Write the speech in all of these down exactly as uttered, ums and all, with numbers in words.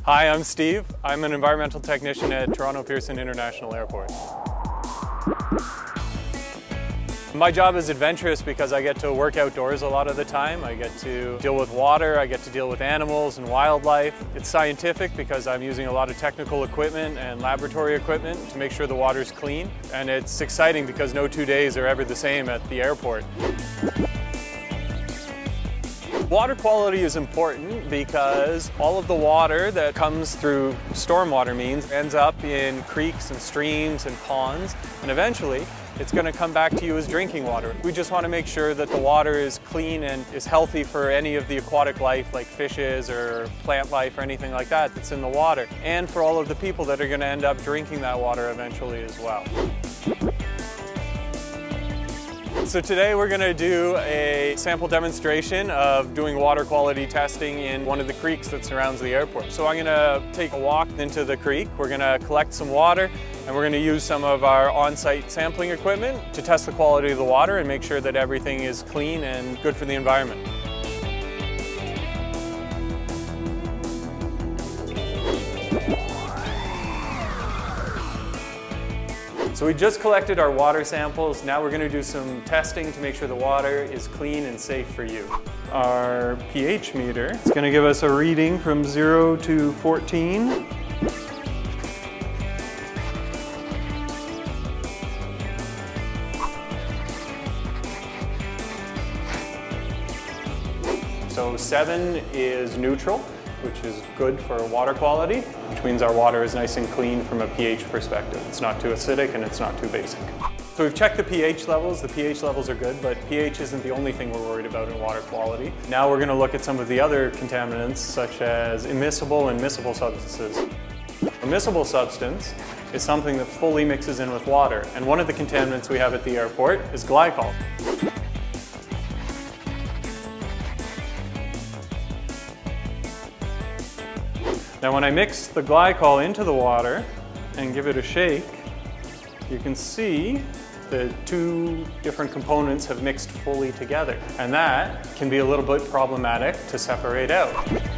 Hi, I'm Steve. I'm an environmental technician at Toronto Pearson International Airport. My job is adventurous because I get to work outdoors a lot of the time. I get to deal with water, I get to deal with animals and wildlife. It's scientific because I'm using a lot of technical equipment and laboratory equipment to make sure the water's clean. And it's exciting because no two days are ever the same at the airport. Water quality is important because all of the water that comes through stormwater means ends up in creeks and streams and ponds, and eventually it's going to come back to you as drinking water. We just want to make sure that the water is clean and is healthy for any of the aquatic life like fishes or plant life or anything like that that's in the water, and for all of the people that are going to end up drinking that water eventually as well. So today we're going to do a sample demonstration of doing water quality testing in one of the creeks that surrounds the airport. So I'm going to take a walk into the creek, we're going to collect some water, and we're going to use some of our on-site sampling equipment to test the quality of the water and make sure that everything is clean and good for the environment. So we just collected our water samples. Now we're going to do some testing to make sure the water is clean and safe for you. Our pH meter is going to give us a reading from zero to fourteen. So seven is neutral, which is good for water quality, which means our water is nice and clean from a pH perspective. It's not too acidic and it's not too basic. So we've checked the pH levels. The pH levels are good, but pH isn't the only thing we're worried about in water quality. Now we're going to look at some of the other contaminants, such as immiscible and miscible substances. A miscible substance is something that fully mixes in with water, and one of the contaminants we have at the airport is glycol. Now when I mix the glycol into the water and give it a shake, you can see the two different components have mixed fully together. And that can be a little bit problematic to separate out.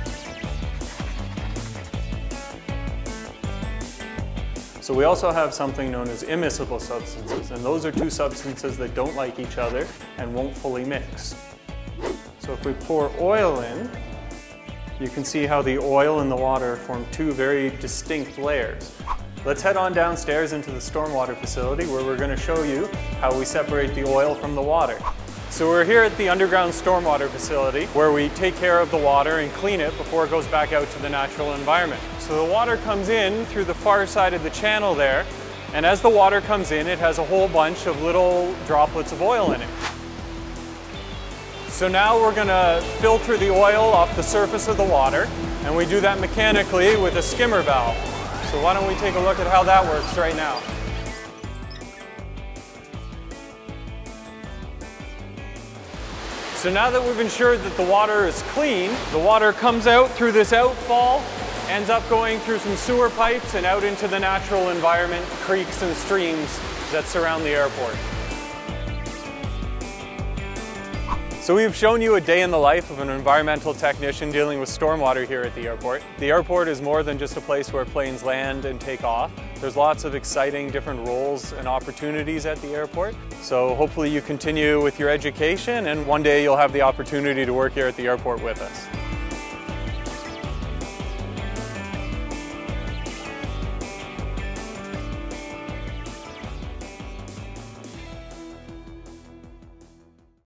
So we also have something known as immiscible substances, and those are two substances that don't like each other and won't fully mix. So if we pour oil in, you can see how the oil and the water form two very distinct layers. Let's head on downstairs into the stormwater facility where we're going to show you how we separate the oil from the water. So we're here at the underground stormwater facility where we take care of the water and clean it before it goes back out to the natural environment. So the water comes in through the far side of the channel there, and as the water comes in, it has a whole bunch of little droplets of oil in it. So now we're going to filter the oil off the surface of the water, and we do that mechanically with a skimmer valve. So why don't we take a look at how that works right now. So now that we've ensured that the water is clean, the water comes out through this outfall, ends up going through some sewer pipes and out into the natural environment, creeks and streams that surround the airport. So we've shown you a day in the life of an environmental technician dealing with stormwater here at the airport. The airport is more than just a place where planes land and take off. There's lots of exciting different roles and opportunities at the airport. So hopefully you continue with your education, and one day you'll have the opportunity to work here at the airport with us.